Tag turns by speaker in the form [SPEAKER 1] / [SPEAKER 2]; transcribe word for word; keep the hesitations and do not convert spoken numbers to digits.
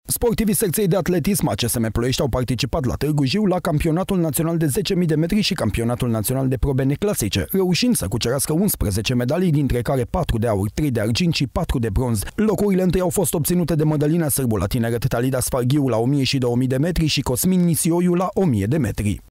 [SPEAKER 1] Sportivii secției de atletism A C S M Ploiești au participat la Târgu Jiu la campionatul național de zece mii de metri și campionatul național de probe neclasice, reușind să cucerească unsprezece medalii, dintre care patru de aur, trei de argint și patru de bronz. Locurile întâi au fost obținute de Mădălina Sârbu la tineret, Talida Sfarghiu la o mie și două mii de metri și Cosmin Nisioiu la o mie de metri.